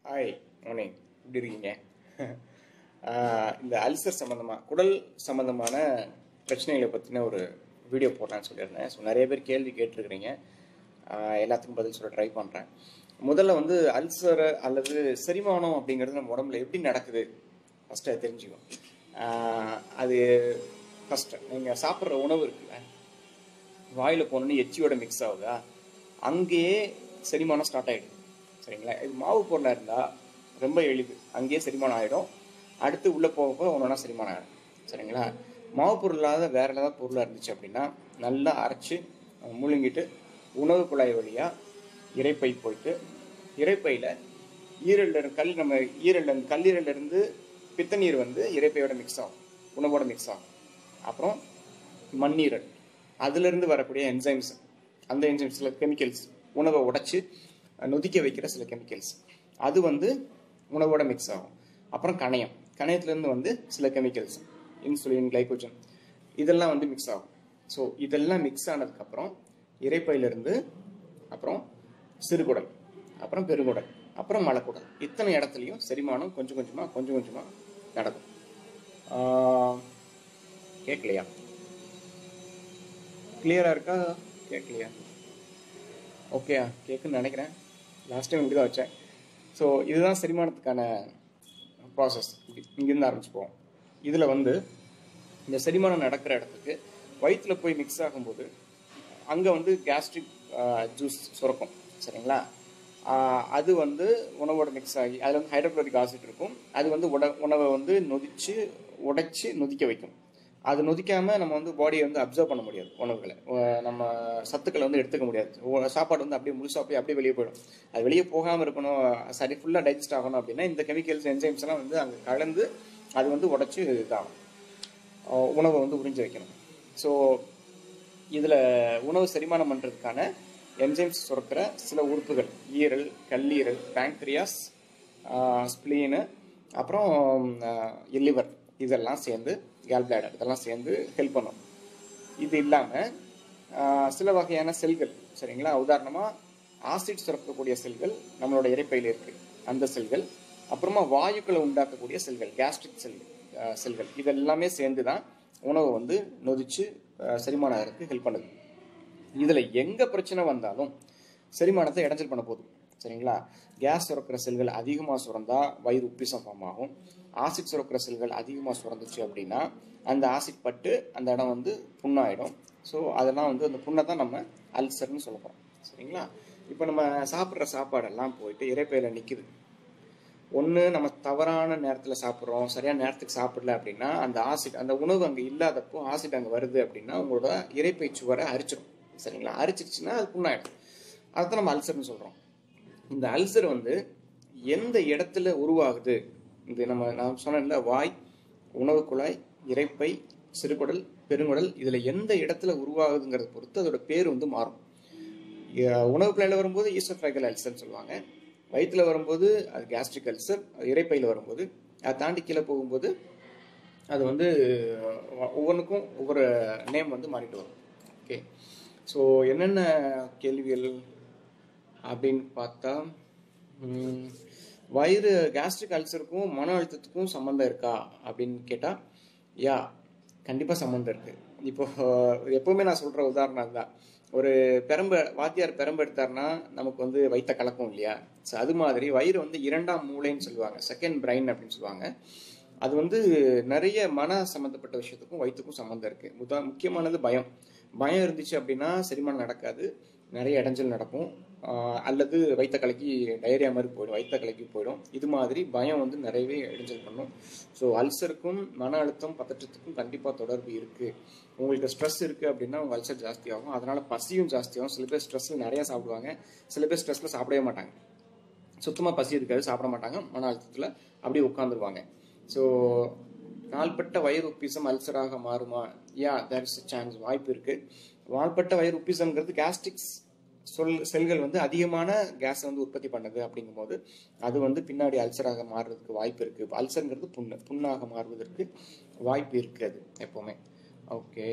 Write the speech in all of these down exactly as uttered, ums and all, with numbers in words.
Hi morning, எப்படி இருக்கீங்க? இந்த அல்சர் சம்மந்தமாக, குடல் சம்மந்தமான பிரச்சனைகளை பற்றின ஒரு வீடியோ போடலான்னு சொல்லியிருந்தேன். ஸோ நிறைய பேர் கேள்வி கேட்டிருக்கிறீங்க. எல்லாத்துக்கும் பதில் சொல்ல ட்ரை பண்ணுறேன். முதல்ல வந்து அல்சர் அல்லது செரிமானம் அப்படிங்கிறது நம்ம உடம்புல எப்படி நடக்குது ஃபஸ்ட்டு அதை தெரிஞ்சுக்கணும். அது ஃபஸ்ட்டு நீங்கள் சாப்பிட்ற உணவு இருக்குல்ல, வாயில் போனோன்னு எச்சியோட மிக்ஸ் ஆகுதா, அங்கேயே செரிமானம் ஸ்டார்ட் ஆகிடுது. சரிங்களா? இது மாவு பொருளாக இருந்தால் ரொம்ப எளிது, அங்கேயே செரிமானம் ஆகிடும். அடுத்து உள்ளே போக போக ஒன்றா செரிமானம் ஆகிடும். சரிங்களா? மாவு பொருள் இல்லாத வேறு ஏதாவது பொருளாக இருந்துச்சு அப்படின்னா நல்லா அரைச்சி முழுங்கிட்டு உணவு குழாய் வழியாக இரைப்பை போயிட்டு, இரைப்பையில் ஈரல் கல் நம்ம ஈரல் கல்லீரலிருந்து பித்தநீர் வந்து இரைப்பையோட மிக்ஸ் ஆகும், உணவோட மிக்ஸ் ஆகும். அப்புறம் மண்ணீரல், அதுலேருந்து வரக்கூடிய என்சைம்ஸ், அந்த என்சைம்ஸில் கெமிக்கல்ஸ், உணவை உடைச்சி நொதிக்க வைக்கிற சில கெமிக்கல்ஸ், அது வந்து உணவோட மிக்ஸ் ஆகும். அப்புறம் கணையம், கணையத்துலேருந்து வந்து சில கெமிக்கல்ஸ், இன்சுலின், கிளைகோஜன், இதெல்லாம் வந்து மிக்ஸ் ஆகும். ஸோ இதெல்லாம் மிக்ஸ் ஆனதுக்கப்புறம் இரைப்பையிலிருந்து அப்புறம் சிறுகுடல், அப்புறம் பெருங்குடல், அப்புறம் மலக்குடல், இத்தனை இடத்துலையும் செரிமானம் கொஞ்சம் கொஞ்சமாக கொஞ்சம் கொஞ்சமாக நடக்கும். கேட்கலையா? கிளியராக இருக்கா? கேட்கலையா? ஓகேயா? கேட்குன்னு நினைக்கிறேன். லாஸ்ட் டைம் இப்படி தான் வச்சேன். ஸோ இதுதான் செரிமானத்துக்கான ப்ராசஸ். இங்கேருந்து ஆரம்பிச்சுப்போம். இதில் வந்து இந்த செரிமானம் நடக்கிற இடத்துக்கு வயிற்றில் போய் மிக்ஸ் ஆகும்போது அங்கே வந்து கேஸ்ட்ரிக் ஜூஸ் சுரக்கும். சரிங்களா? அது வந்து உணவோட மிக்ஸ் ஆகி அதில் வந்து ஹைட்ரோக்ளோரிக் ஆசிட் இருக்கும். அது வந்து உட உணவை வந்து நொதிச்சு உடைச்சி நொதிக்க வைக்கும். அது நொதிக்காமல் நம்ம வந்து பாடியை வந்து அப்சர்வ் பண்ண முடியாது, உணவுகளை நம்ம சத்துக்களை வந்து எடுத்துக்க முடியாது. சாப்பாடு வந்து அப்படியே முழுசாக அப்படியே அப்படியே வெளியே போயிடும். அது வெளியே போகாமல் இருக்கணும், சரி ஃபுல்லாக டைஜஸ்ட் ஆகணும் அப்படின்னா இந்த கெமிக்கல்ஸ், என்சைம்ஸ் எல்லாம் வந்து அங்கே கலந்து அது வந்து உடச்சி இதாகும், உணவை வந்து உறிஞ்சு வைக்கணும். ஸோ இதில் உணவு செரிமானம் பண்ணுறதுக்கான என்சைம்ஸ் சுரக்கிற சில உறுப்புகள், ஈரல், கல்லீரல், பேங்க்ரியாஸ், ஸ்ப்ளீனு, அப்புறம் லிவர், இதெல்லாம் சேர்ந்து கேல் பிளாடர், இதெல்லாம் சேர்ந்து ஹெல்ப் பண்ணும். இது இல்லாமல் சில வகையான செல்கள், சரிங்களா, உதாரணமாக ஆசிட் சுரக்கக்கூடிய செல்கள் நம்மளோட இரைப்பையில் இருக்குது, அந்த செல்கள், அப்புறமா வாயுக்களை உண்டாக்கக்கூடிய செல்கள், கேஸ்ட்ரிக் செல் செல்கள், இதெல்லாமே சேர்ந்து தான் உணவை வந்து நொதிச்சு செரிமானம் ஆகிறதுக்கு ஹெல்ப் பண்ணுது. இதில் எங்கே பிரச்சனை வந்தாலும் செரிமானத்தை இடைஞ்சல் பண்ண போதும். சரிங்களா? கேஸ் சுரக்கிற செல்கள் அதிகமாக சுரந்தா வயிறு உப்பிசம் ஃபார்ம் ஆகும். ஆசிட் சுரக்கிற செல்கள் அதிகமாக சுரந்துச்சு அப்படின்னா அந்த ஆசிட் பட்டு அந்த இடம் வந்து புண்ணாயிடும். ஸோ அதெல்லாம் வந்து அந்த புண்ணை தான் நம்ம அல்சர்னு சொல்ல போகிறோம். சரிங்களா? இப்போ நம்ம சாப்பிட்ற சாப்பாடெல்லாம் போயிட்டு இரைப்பையில் நிற்கிது. ஒன்று நம்ம தவறான நேரத்தில் சாப்பிட்றோம், சரியான நேரத்துக்கு சாப்பிடல அப்படின்னா அந்த ஆசிட், அந்த உணவு அங்கே இல்லாதப்போ ஆசிட் அங்கே வருது அப்படின்னா உங்களோட இரைப்பை சுவரை அரிச்சிடும். சரிங்களா? அரிச்சிருச்சுன்னா அது புண்ணாயிடும். அதுதான் நம்ம அல்சர்னு சொல்கிறோம். இந்த அல்சர் வந்து எந்த இடத்துல உருவாகுது, இது நம்ம நான் சொன்னேன்ல, வாய், உணவு குழாய், இரைப்பை, சிறுகுடல், பெருங்குடல், இதில் எந்த இடத்துல உருவாகுதுங்கிறத பொறுத்து அதோட பேர் வந்து மாறும். உணவு குழாயில் வரும்போது ஈசோஃபேகல் அல்சர்னு சொல்லுவாங்க, வயிற்றில் வரும்போது அது கேஸ்ட்ரிக் அல்சர், இரைப்பையில் வரும்போது, அதை தாண்டி கீழே போகும்போது அது வந்து ஒவ்வொன்றுக்கும் ஒவ்வொரு நேம் வந்து மாறிட்டு வரும். ஓகே, ஸோ என்னென்ன கேள்விகள் அப்படின்னு பார்த்தா, வயிறு கேஸ்ட்ரிக் அல்சருக்கும் மன அழுத்தத்துக்கும் சம்மந்தம் இருக்கா அப்படின்னு கேட்டால், யா, கண்டிப்பாக சம்மந்தம் இருக்குது. இப்போ எப்போவுமே நான் சொல்கிற உதாரணம் தான், ஒரு பெரம்பு வாத்தியார் பெரம்பு எடுத்தார்னா நமக்கு வந்து வயிற்ற கலக்கும் இல்லையா? ஸோ அது மாதிரி வயிறு வந்து இரண்டாம் மூளைன்னு சொல்லுவாங்க, செகண்ட் பிரைன் அப்படின்னு சொல்லுவாங்க. அது வந்து நிறைய மன சம்மந்தப்பட்ட விஷயத்துக்கும் வயிற்றுக்கும் சம்மந்தம் இருக்குது. முத முக்கியமானது பயம். பயம் இருந்துச்சு அப்படின்னா செரிமானம் நடக்காது, நிறைய இடைஞ்சல் நடக்கும், அல்லது வயிற்ற கலக்கி டயரியா மாதிரி போயிடும், வயிற்ற கலக்கி போயிடும். இது மாதிரி பயம் வந்து நிறையவே இடைஞ்சல் பண்ணும். ஸோ அல்சருக்கும் மன அழுத்தம் பதற்றத்துக்கும் கண்டிப்பாக தொடர்பு இருக்குது. உங்களுக்கு ஸ்ட்ரெஸ் இருக்குது அப்படின்னா உங்கள் அல்சர் ஜாஸ்தியாகும், அதனால் பசியும் ஜாஸ்தியாகும். சில பேர் ஸ்ட்ரெஸ்ஸில் நிறையா சாப்பிடுவாங்க, சில பேர் ஸ்ட்ரெஸ்ஸில் சாப்பிடவே மாட்டாங்க, சுத்தமாக பசி இருக்காது, சாப்பிட மாட்டாங்க, மன அழுத்தத்தில் அப்படியே உட்காந்துருவாங்க. ஸோ நாள்பட்ட வயிறு உப்பிசம் அல்சராக மாறுமா? யா, தேர் இஸ் சான்ஸ், வாய்ப்பு இருக்குது. நாள்பட்ட வயிறு உப்பிசம்ங்கிறது கேஸ்ட்ரிக்ஸ் சொல் செல்கள் வந்து அதிகமான கேஸை வந்து உற்பத்தி பண்ணுது. அப்படிங்கும்போது அது வந்து பின்னாடி அல்சராக மாறுறதுக்கு வாய்ப்பு இருக்குது. அல்சருங்கிறது புண்ணு, புண்ணாக மாறுவதற்கு வாய்ப்பு இருக்குது எப்போவுமே. ஓகே,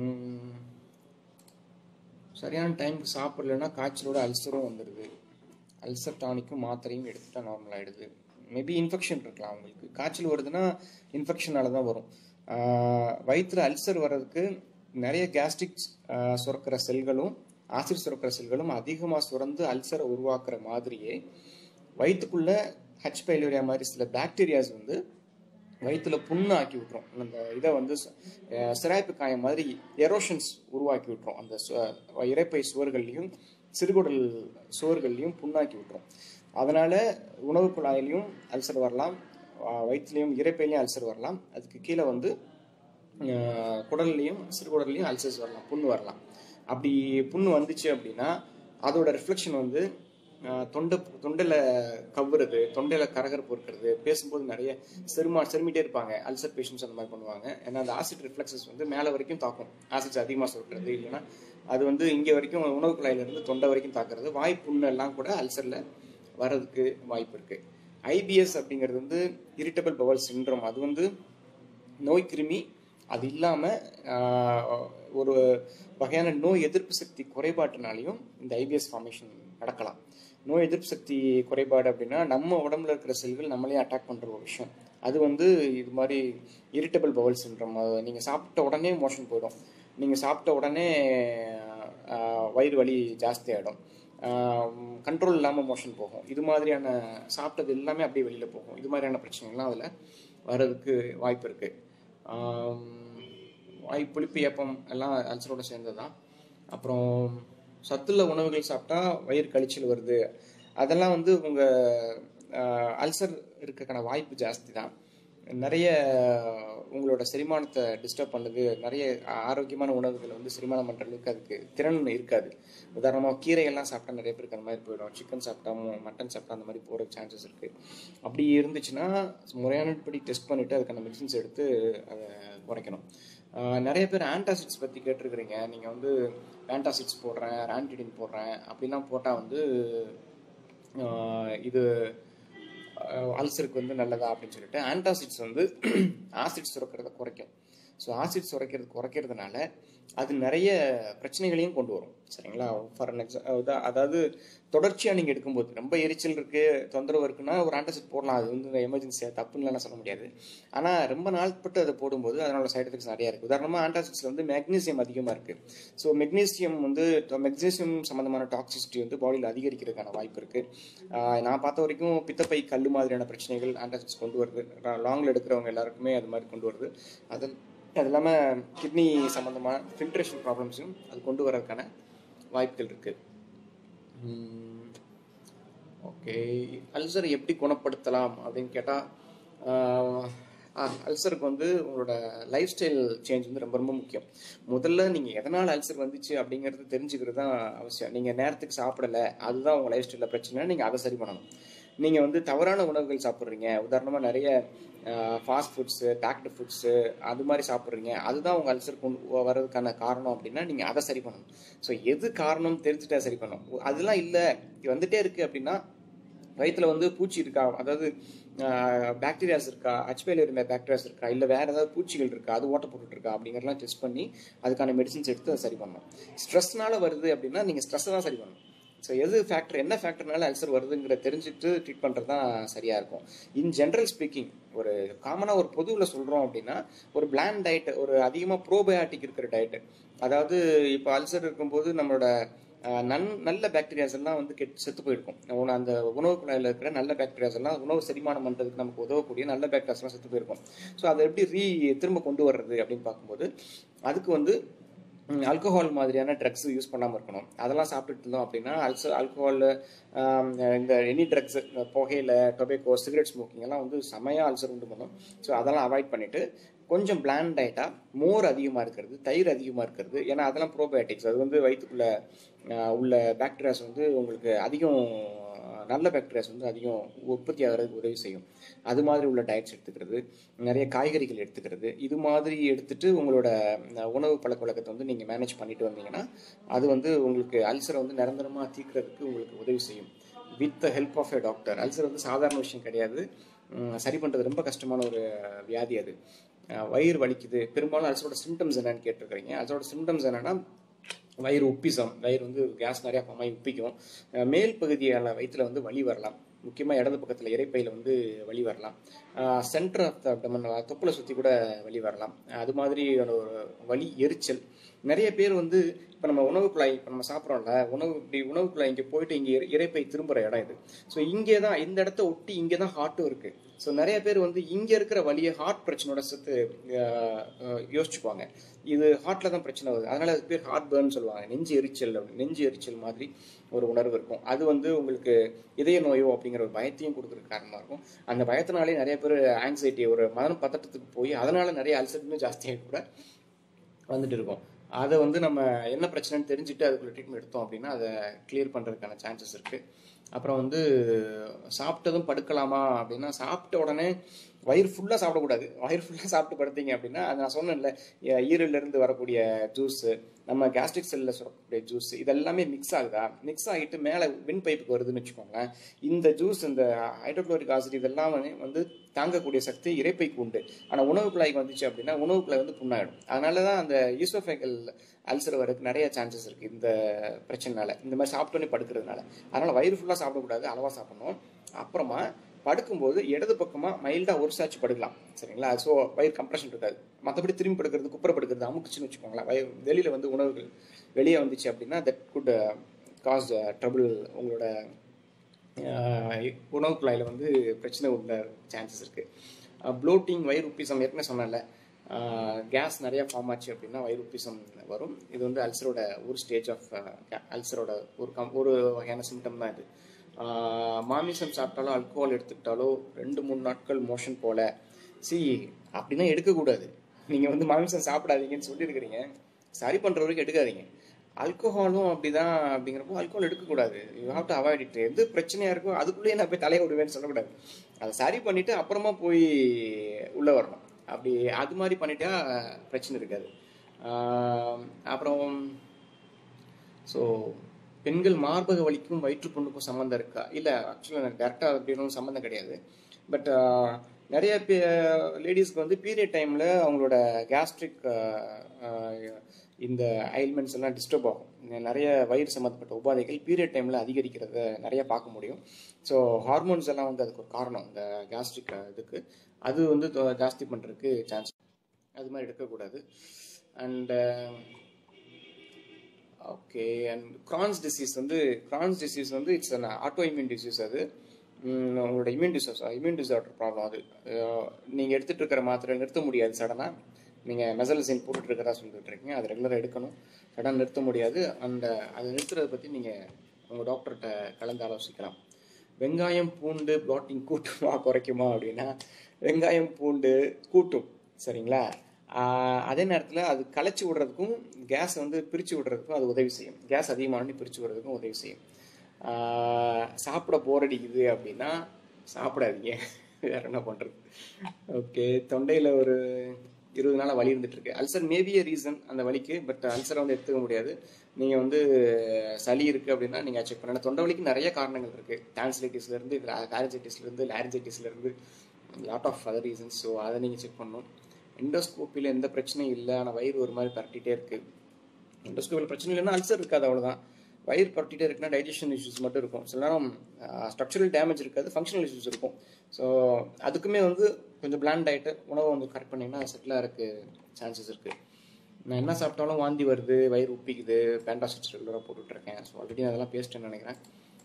சரியான டைமுக்கு சாப்பிடலன்னா காய்ச்சலோட அல்சரும் வந்துடுது. அல்சர் டானிக்கும் மாத்திரையும் எடுத்துட்டா நார்மல் ஆகிடுது. மேபி இன்ஃபெக்ஷன் இருக்கலாம் அவங்களுக்கு. காய்ச்சல் வருதுன்னா இன்ஃபெக்ஷனால தான் வரும். வயிற்றில் அல்சர் வர்றதுக்கு நிறைய கேஸ்ட்ரிக் சுரக்கிற செல்களும் ஆசிட் சுரக்கிற செல்களும் அதிகமாக சுரந்து அல்சரை உருவாக்குற மாதிரியே வயிற்றுக்குள்ள ஹச் பைலோரியா மாதிரி சில பாக்டீரியாஸ் வந்து வயிற்றுல புண்ணு ஆக்கி விட்டுரும். அந்த இதை வந்து சிராய்ப்பு காயம் மாதிரி எரோஷன்ஸ் உருவாக்கி விட்டுரும். அந்த இரைப்பை சுவர்கள்லையும் சிறுகுடல் சுவர்கள்லையும் புண்ணாக்கி விட்டுரும். அதனால உணவு குழாயிலையும் அல்சர் வரலாம், வயிற்றுலையும் இரைப்பையிலையும் அல்சர் வரலாம். அதுக்கு கீழே வந்து குடல்லையும் சிறுகுடல்லையும் அல்சர்ஸ் வரலாம், புண்ணு வரலாம். அப்படி புண்ணு வந்துச்சு அப்படின்னா அதோட ரிஃப்ளெக்ஷன் வந்து தொண்டை தொண்டையில் கவ்வுறது, தொண்டையில் கரகரப்பு இருக்கிறது, பேசும்போது நிறைய செருமா செருமிட்டே இருப்பாங்க. அல்சர் பேஷண்ட்ஸ் அந்த மாதிரி பண்ணுவாங்க. ஏன்னா அந்த ஆசிட் ரிஃப்ளெக்ஸஸ் வந்து மேலே வரைக்கும் தாக்கும். ஆசிட்ஸ் அதிகமாக சுரக்கிறது, இல்லைன்னா அது வந்து இங்கே வரைக்கும் உணவு குழாயிலிருந்து தொண்டை வரைக்கும் தாக்குறது. வாய் புண்ணு எல்லாம் கூட அல்சரில் வர்றதுக்கு வாய்ப்பு இருக்குது. ஐபிஎஸ் அப்படிங்கிறது வந்து இரிட்டபிள் பவல் சிண்ட்ரோம். அது வந்து நோய் கிருமி. அது இல்லாமல் ஒரு வகையான நோய் எதிர்ப்பு சக்தி குறைபாட்டினாலையும் இந்த ஐபிஎஸ் ஃபார்மேஷன் நடக்கலாம். நோய் எதிர்ப்பு சக்தி குறைபாடு அப்படின்னா நம்ம உடம்புல இருக்கிற செல்கள் நம்மளே அட்டாக் பண்ணுற ஒரு விஷயம். அது வந்து இது மாதிரி இரிட்டபிள் பவல் சிண்ட்ரோம். நீங்கள் சாப்பிட்ட உடனே மோஷன் போயிடும், நீங்கள் சாப்பிட்ட உடனே வயிறு வலி ஜாஸ்தி ஆகிடும், கண்ட்ரோல் இல்லாமல் மோஷன் போகும். இது மாதிரியான சாப்பிட்டது எல்லாமே அப்படியே வெளியில் போகும். இது மாதிரியான பிரச்சனைகள்லாம் அதில் வர்றதுக்கு வாய்ப்பு இருக்குது. வாய் புளிப்பு ஏப்பம் எல்லாம் அல்சரோட சேர்ந்தது தான். அப்புறம் சத்துள்ள உணவுகள் சாப்பிட்டா வயிறு கழிச்சல் வருது, அதெல்லாம் வந்து உங்கள் அல்சர் இருக்கிறக்கான வாய்ப்பு ஜாஸ்தி தான். நிறைய உங்களோட செரிமானத்தை டிஸ்டர்ப் பண்ணுது. நிறைய ஆரோக்கியமான உணவுகள் வந்து செரிமானம் பண்ணுற அளவுக்கு அதுக்கு திறன் இருக்காது. உதாரணமாக கீரைகள்லாம் சாப்பிட்டா நிறைய பேருக்கு அந்த மாதிரி போயிடும். சிக்கன் சாப்பிட்டா, மட்டன் சாப்பிட்டா அந்த மாதிரி போகிற சான்சஸ் இருக்குது. அப்படி இருந்துச்சுன்னா முறையானபடி டெஸ்ட் பண்ணிவிட்டு அதுக்கான மெடிசின்ஸ் எடுத்து அதை குறைக்கணும். நிறைய பேர் ஆன்டாசிட்ஸ் பற்றி கேட்டிருக்கிறீங்க. நீங்கள் வந்து ஆன்டாசிட்ஸ் போடுறேன், ரான்டிடின் போடுறேன் அப்படிலாம் போட்டால் வந்து இது அல்சருக்கு வந்து நல்லதா அப்படின்னு சொல்லிட்டு ஆன்டாசிட்ஸ் வந்து ஆசிட் சுரக்கிறத குறைக்கும். ஸோ ஆசிட் சுரக்கிறது குறைக்கிறதுனால அது நிறைய பிரச்சனைகளையும் கொண்டு வரும். சரிங்களா? ஃபார் அன் எக்ஸாம்பிள், அதாவது தொடர்ச்சியாக நீங்கள் எடுக்கும்போது ரொம்ப எரிச்சல் இருக்குது, தொந்தரவு இருக்குன்னா ஒரு ஆன்டாசிட் போடலாம். அது வந்து எமர்ஜென்சியாக தப்புன்னு சொல்ல முடியாது. ஆனால் ரொம்ப நாள்பட்டு அதை போடும்போது அதனோட சைட் எஃபெக்ட்ஸ் நிறையா இருக்குது. உதாரணமாக ஆன்டாசிட்ஸில் வந்து மெக்னீசியம் அதிகமாக இருக்குது. ஸோ மெக்னீசியம் வந்து மெக்னீசியம் சம்மந்தமான டாக்ஸிசிட்டி வந்து பாடியில் அதிகரிக்கிறதுக்கான வாய்ப்பு இருக்குது. நான் பார்த்த வரைக்கும் பித்தப்பை கல் மாதிரியான பிரச்சனைகள் ஆன்டாசிட்ஸ் கொண்டு வருது. லாங்கில் எடுக்கிறவங்க எல்லாருக்குமே அது மாதிரி கொண்டு வருது. அது அது இல்லாமல் கிட்னி சம்மந்தமான ஃபில்ட்ரேஷன் ப்ராப்ளம்ஸையும் அது கொண்டு வரதுக்கான வாய்ப்புகள் இருக்குது. ஓகே, அல்சரை எப்படி குணப்படுத்தலாம் அப்படின்னு கேட்டால், அல்சருக்கு வந்து உங்களோட லைஃப் ஸ்டைல் சேஞ்ச் வந்து ரொம்ப ரொம்ப முக்கியம். முதல்ல நீங்கள் எதனால் அல்சர் வந்துச்சு அப்படிங்கிறது தெரிஞ்சுக்கிறது தான் அவசியம். நீங்கள் நேரத்துக்கு சாப்பிடலை, அதுதான் உங்கள் லைஃப் ஸ்டைலில் பிரச்சனை, நீங்கள் அதை சரி பண்ணணும். நீங்கள் வந்து தவறான உணவுகள் சாப்பிட்றீங்க, உதாரணமாக நிறைய ஃபாஸ்ட் ஃபுட்ஸு, பேக்டு ஃபுட்ஸு அது மாதிரி சாப்பிட்றீங்க, அதுதான் உங்கள் அல்சர் கொண்டு வர்றதுக்கான காரணம் அப்படின்னா நீங்கள் அதை சரி பண்ணணும். ஸோ எது காரணம் தெரிஞ்சுட்டா சரி பண்ணணும். அதெல்லாம் இல்லை வந்துட்டே இருக்குது அப்படின்னா வயிற்றில் வந்து பூச்சி இருக்கா, அதாவது பாக்டீரியாஸ் இருக்கா, ஹச் பைலோரி பாக்டீரியாஸ் இருக்கா, இல்லை வேறு ஏதாவது பூச்சிகள் இருக்கா, அது ஓட்ட போட்டுட்டு இருக்கா அப்படிங்கிறதெல்லாம் டெஸ்ட் பண்ணி அதுக்கான மெடிசின்ஸ் எடுத்து அதை சரி பண்ணணும். ஸ்ட்ரெஸ்னால வருது அப்படின்னா நீங்கள் ஸ்ட்ரெஸ்ஸை தான் சரி பண்ணணும். ஸோ எது ஃபேக்டர், என்ன ஃபேக்டர்னால அல்சர் வருதுங்கிற தெரிஞ்சுட்டு ட்ரீட் பண்ணுறது தான் சரியாக இருக்கும். இன் ஜென்ரல் ஸ்பீக்கிங், ஒரு காமனாக ஒரு பொதுவில் சொல்கிறோம் அப்படின்னா ஒரு பிளாண்ட் டயட், ஒரு அதிகமாக ப்ரோபயாட்டிக் இருக்கிற டயட்டு. அதாவது இப்போ அல்சர் இருக்கும்போது நம்மளோட நன் நல்ல பாக்டீரியாஸ் எல்லாம் வந்து கெட்டு செத்து போயிருக்கும். அந்த உணவு குழாயில் இருக்கிற நல்ல பாக்டீரியாஸ் எல்லாம் உணவு செரிமானம் பண்ணுறதுக்கு நமக்கு உதவக்கூடிய நல்ல பாக்டீரியாஸ்லாம் செத்து போயிருக்கும். ஸோ அதை எப்படி ரீ திரும்ப கொண்டு வர்றது அப்படின்னு பார்க்கும்போது அதுக்கு வந்து ஆல்கஹால் மாதிரியான ட்ரக்ஸ் யூஸ் பண்ணாமல் இருக்கணும். அதெல்லாம் சாப்பிட்டுட்டு இருந்தோம் அப்படின்னா அல்சர் ஆல்கஹால், இந்த எனி ட்ரக்ஸ், புகையில, டொபேக்கோ, சிகரெட் ஸ்மோக்கிங் எல்லாம் வந்து செமையாக அல்சர் உண்டு பண்ணும். ஸோ அதெல்லாம் அவாய்ட் பண்ணிவிட்டு கொஞ்சம் பிளாண்ட் டயட்டாக மோர் அதிகமாக இருக்கிறது, தயிர் அதிகமாக இருக்கிறது, ஏன்னா அதெல்லாம் ப்ரோபயோட்டிக்ஸ், அது வந்து வயிற்றுக்குள்ளே உள்ள பாக்டீரியாஸ் வந்து உங்களுக்கு அதிகம் நல்ல பாக்டீரியாஸ் வந்து அதிகம் உற்பத்தி ஆகிறதுக்கு உதவி செய்யும். அது மாதிரி உள்ள டயட்ஸ் எடுத்துக்கிறது, நிறைய காய்கறிகள் எடுத்துக்கிறது, இது மாதிரி எடுத்துட்டு உங்களோட உணவு பழக்க வழக்கத்தை வந்து நீங்கள் மேனேஜ் பண்ணிட்டு வந்தீங்கன்னா அது வந்து உங்களுக்கு அல்சரை வந்து நிரந்தரமாக தீர்க்கிறதுக்கு உங்களுக்கு உதவி செய்யும் with the help of a doctor. Ulcer வந்து சாதாரண விஷயம் கிடையாது, சரி பண்ணுறது ரொம்ப கஷ்டமான ஒரு வியாதி. அது வயிறு வலிக்குது, பெரும்பாலும் அல்சரோட சிம்டம்ஸ் என்னன்னு கேட்டிருக்கிறீங்க. அல்சரோட சிம்டம்ஸ் என்னன்னா வயிறு உப்பிசம், வயிறு வந்து கேஸ் நிறையா ஃபார்ம் ஆகி உப்பிக்கும். மேல் பகுதியான வயிற்றில் வந்து வலி வரலாம், முக்கியமாக இடது பக்கத்தில் இறைப்பையில் வந்து வலி வரலாம். சென்டர் ஆஃப் த அப்டமன் தொப்புளை சுற்றி கூட வலி வரலாம். அது மாதிரியான ஒரு வலி, எரிச்சல். நிறைய பேர் வந்து இப்போ நம்ம உணவு குழாய் இப்போ நம்ம சாப்பிட்றோம்ல, உணவு இப்படி உணவு குழாய் இங்கே போயிட்டு இங்கே இறைப்பை திரும்புகிற இடம் இது. ஸோ இங்கே தான் இந்த இடத்த ஒட்டி இங்கே தான் ஹார்ட்டும் இருக்குது. ஸோ நிறைய பேர் வந்து இங்கே இருக்கிற வலியை ஹார்ட் பிரச்சனையோட சேர்த்து யோசிச்சுக்குவாங்க. இது ஹார்ட்டில் தான் பிரச்சனை வருது, அதனால அது பேர் ஹார்ட் பர்ன் சொல்லுவாங்க. நெஞ்சு எரிச்சல், நெஞ்சு எரிச்சல் மாதிரி ஒரு உணர்வு இருக்கும். அது வந்து உங்களுக்கு இதய நோயோ அப்படிங்கிற ஒரு பயத்தையும் கொடுக்குறதுக்கு காரணமாக இருக்கும். அந்த பயத்தினாலே நிறைய பேர் ஆங்ஸைட்டி, ஒரு மன பதட்டத்துக்கு போய் அதனால நிறைய அல்சருமே ஜாஸ்தியாக கூட வந்துட்டு இருக்கும். அதை வந்து நம்ம என்ன பிரச்சனைன்னு தெரிஞ்சுட்டு அதுக்குள்ள ட்ரீட்மெண்ட் எடுத்தோம் அப்படின்னா அதை கிளியர் பண்ணுறதுக்கான சான்சஸ் இருக்குது. அப்புறம் வந்து சாப்பிட்டதும் படுக்கலாமா அப்படின்னா, சாப்பிட்ட உடனே வயிறு ஃபுல்லாக சாப்பிடக்கூடாது. வயிறு ஃபுல்லாக சாப்பிட்டு படுத்தீங்க அப்படின்னா, அது நான் சொன்னேன்ல, ஈரல்லேருந்து வரக்கூடிய ஜூஸு, நம்ம கேஸ்ட்ரிக் செல்லில் சொல்லக்கூடிய ஜூஸ், இதெல்லாமே மிக்ஸ் ஆகுதா, மிக்ஸ் ஆகிட்டு மேலே வின் பைப்புக்கு வருதுன்னு வச்சுக்கோங்களேன். இந்த ஜூஸ், இந்த ஹைட்ரோக்ளோரிக் ஆசிட் இதெல்லாம் வந்து தாங்கக்கூடிய சக்தி இறைப்பைக்கு உண்டு. ஆனால் உணவு குழாய்க்கு வந்துச்சு அப்படின்னா உணவு குழாய் வந்து புண்ணாயிடும். அதனால தான் அந்த ஈசோஃபேகல் அல்சர் வரதுக்கு நிறைய சான்சஸ் இருக்குது இந்த பிரச்சனைனால, இந்த மாதிரி சாப்பிட்டோன்னே படுக்கிறதுனால. அதனால் வயிறு ஃபுல்லாக சாப்பிடக்கூடாது, அளவாக சாப்பிடணும். அப்புறமா படுக்கும்போது இடது பக்கமாக மைல்டாக ஒரு சாச்சு படுக்கலாம், சரிங்களா? ஸோ வயிறு கம்ப்ரெஷன் இருக்காது. மற்றபடி திரும்பி படுக்கிறது, குப்புற படுக்கிறது, அமுக்குச்சுன்னு வச்சுக்கோங்களேன். வயிறு வெளியில் வந்து உணவுகள் வெளியே வந்துச்சு அப்படின்னா தட் குட் காஸ் ட்ரபிள். உங்களோட உணவு குழாயில் வந்து பிரச்சனை உள்ள சான்சஸ் இருக்குது. ப்ளோட்டிங், வயிறு உப்பிசம், ஏற்கனவே சொன்னேன்ல, கேஸ் நிறையா ஃபார்ம் ஆச்சு அப்படின்னா வயிறு உப்பிசம் வரும். இது வந்து அல்சரோட ஒரு ஸ்டேஜ் ஆஃப் அல்சரோட ஒரு கம் ஒரு வகையான சிம்டம் தான் இது. மாமிசம் சாப்பிட்டாலோ ஆல்கோஹால் எடுத்துக்கிட்டாலோ ரெண்டு மூணு நாட்கள் மோஷன் போல, சி அப்படின்னா எடுக்கக்கூடாது. நீங்கள் வந்து மாமிசம் சாப்பிடாதீங்கன்னு சொல்லியிருக்கிறீங்க, சரி பண்ணுற வரைக்கும் எடுக்காதீங்க. ஆல்கோஹாலும் அப்படிதான். அப்படிங்கிறப்போ ஆல்கோஹால் எடுக்கக்கூடாது. You have to avoid it. எது பிரச்சனையாக இருக்கோ அதுக்குள்ளேயே நான் போய் தலையை விடுவேன்னு சொல்லக்கூடாது. அதை சரி பண்ணிவிட்டு அப்புறமா போய் உள்ளே வரணும். அப்படி அது மாதிரி பண்ணிட்டா பிரச்சனை இருக்காது. அப்புறம் ஸோ பெண்கள் மார்பக வலிக்கும் வயிற்றுப்புண்ணுக்கும் சம்மந்தம் இருக்கா? இல்லை, ஆக்சுவலாக எனக்கு டேரெக்டாக அப்படின்னு சம்மந்தம் கிடையாது. பட் நிறைய பே லேடிஸ்க்கு வந்து பீரியட் டைமில் அவங்களோட கேஸ்ட்ரிக் இந்த ஐல்மெண்ட்ஸ் எல்லாம் டிஸ்டர்ப் ஆகும். நிறைய வயிறு சம்மந்தப்பட்ட உபாதைகள் பீரியட் டைமில் அதிகரிக்கிறத நிறைய பார்க்க முடியும். ஸோ ஹார்மோன்ஸ் எல்லாம் வந்து அதுக்கு ஒரு காரணம், இந்த கேஸ்ட்ரிக் இதுக்கு. அது வந்து ஜாஸ்தி பண்ணுறதுக்கு சான்ஸ், அது மாதிரி எடுக்கக்கூடாது. And okay, and Crohn's disease வந்து கிரான்ஸ் டிசீஸ் வந்து it's an auto immune disease. அது உங்களோட immune disease immune disorder problem. அது நீங்கள் எடுத்துகிட்டு இருக்கிற மாத்திரை நிறுத்த முடியாது. சடனாக நீங்கள் மெசலசின் போட்டுட்டு இருக்கிறதா சொல்லிட்டு இருக்கீங்க, அது ரெகுலராக எடுக்கணும். சடனாக நிறுத்த முடியாது. அந்த அதை நிறுத்துறதை பற்றி நீங்கள் உங்கள் டாக்டர்கிட்ட கலந்து ஆலோசிக்கலாம். வெங்காயம் பூண்டு ப்ளாட்டிங் கூட்டுமா குறைக்குமா அப்படின்னா, வெங்காயம் பூண்டு கூட்டும், சரிங்களா? அதே நேரத்தில் அது களைச்சி விடுறதுக்கும் கேஸ் வந்து பிரித்து விடுறதுக்கும் அது உதவி செய்யும். கேஸ் அதிகமான பிரித்து விடுறதுக்கும் உதவி செய்யும். சாப்பிட போர் அடிக்குது அப்படின்னா சாப்பிடாதீங்க, வேற என்ன பண்ணுறது? ஓகே, தொண்டையில் ஒரு இருபது நாளாக வலி இருந்துகிட்ருக்கு. அல்சர் மேபி a ரீசன் அந்த வலிக்கு, பட் அல்சரை வந்து எடுத்துக்க முடியாது. நீங்கள் வந்து சளி இருக்குது அப்படின்னா நீங்கள் செக் பண்ணணும். தொண்டை வலிக்கு நிறைய காரணங்கள் இருக்குது. டான்சிலைட்டிஸ்லேருந்து, இதில் லாரிஞ்சைட்டிஸ்லேருந்து லாரிஞ்சைட்டிஸ்லேருந்து lot of other reasons. So அதை நீங்கள் செக் பண்ணணும். எண்டோஸ்கோப்பியில் எந்த பிரச்சனையும் இல்லை, ஆனால் வயிறு ஒரு மாதிரி பரட்டிகிட்டே இருக்குது. எண்டோஸ்கோப்பில் பிரச்சனை இல்லைன்னா அல்சர் இருக்காது, அவ்வளோதான். வயிறு பரட்டிகிட்டே இருக்குன்னா டைஜஷன் இஷ்யூஸ் மட்டும் இருக்கும். சில நேரம் ஸ்ட்ரக்சரல் டேமேஜ் இருக்காது, ஃபங்க்ஷனல் இஷ்யூஸ் இருக்கும். ஸோ அதுக்குமே வந்து கொஞ்சம் பிளாண்ட் ஆகிட்டு உணவை வந்து கரெக்ட் பண்ணிங்கன்னா செட்டிலாக இருக்க சான்சஸ் இருக்குது. நான் என்ன சாப்பிட்டாலும் வாந்தி வருது, வயிறு உப்பிக்குது, பேண்டாசிட்ஸ் ரெகுலராக போட்டுட்ருக்கேன். ஸோ ஆல்ரெடி அதெல்லாம் பேஸ்ட்டுன்னு நினைக்கிறேன்.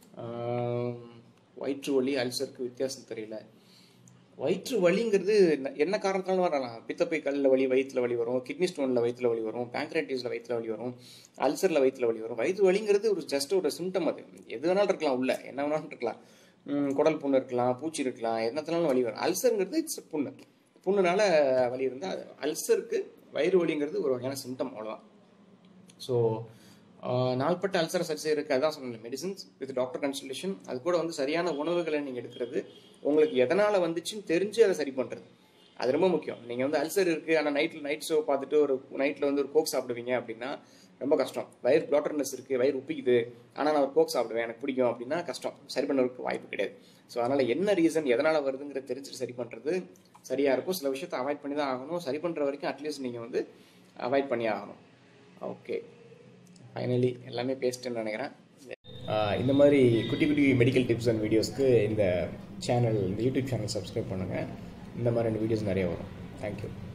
வயிற்று வலி அல்சருக்கு வித்தியாசம் தெரியல. வயிற்று வலிங்கிறது என்ன காரணத்தாலும் வரலாம். பித்தப்பை கல்லில் வலி வயிற்றில் வலி வரும், கிட்னி ஸ்டோனில் வயிற்றில் வலி வரும், பேங்க்ரைட்டிஸில் வயிற்றில் வலி வரும், அல்சரில் வயிற்றில் வலி வரும். வயிற்று வலிங்கிறது ஒரு ஜஸ்ட் ஒரு சிம்டம். அது எது வேணாலும் இருக்கலாம், உள்ள என்ன வேணாலும் இருக்கலாம். குடல் புண்ணு இருக்கலாம், பூச்சி இருக்கலாம், என்னத்தினாலும் வலி வரும். அல்சருங்கிறது இட்ஸ் புண்ணு. புண்ணுனால வலி இருந்தால் அது அல்சருக்கு வயிறு வலிங்கிறது ஒரு வகையான சிம்டம், அவ்வளோதான். ஸோ நாள்பட்ட அல்சரை சரி செய்யறதுக்கு அதான் சொன்னேன், மெடிசன்ஸ் வித் டாக்டர் கன்சல்டேஷன். அது கூட வந்து சரியான உணவுகளை நீங்கள் எடுக்கிறது, உங்களுக்கு எதனால் வந்துச்சுன்னு தெரிஞ்சு அதை சரி பண்ணுறது, அது ரொம்ப முக்கியம். நீங்கள் வந்து அல்சர் இருக்குது ஆனால் நைட்டில் நைட் ஷோ பார்த்துட்டு ஒரு நைட்டில் வந்து ஒரு கோக் சாப்பிடுவீங்க அப்படின்னா ரொம்ப கஷ்டம். வயிறு ப்ளாட்டர்னஸ் இருக்குது, வயிறு உப்பிக்குது, ஆனால் நான் ஒரு கோக் சாப்பிடுவேன், எனக்கு பிடிக்கும் அப்படின்னா கஷ்டம், சரி பண்ணுறதுக்கு வாய்ப்பு கிடையாது. ஸோ அதனால் என்ன ரீசன், எதனால் வருதுங்கிற தெரிஞ்சுட்டு சரி பண்ணுறது சரியாக இருக்கும். சில விஷயத்தை அவாய்ட் பண்ணி தான் ஆகணும். சரி பண்ணுற வரைக்கும் அட்லீஸ்ட் நீங்கள் வந்து அவாய்ட் பண்ணி ஆகணும். ஓகே, ஃபைனலி எல்லாமே பேசிட்டேன்னு நினைக்கிறேன். இந்த மாதிரி குட்டி குட்டி மெடிக்கல் டிப்ஸ் அண்ட் வீடியோஸ்க்கு இந்த சேனல் இந்த யூடியூப் சேனல் சப்ஸ்கிரைப் பண்ணுங்கள். இந்த மாதிரி வீடியோஸ் நிறைய வரும். தேங்க்யூ.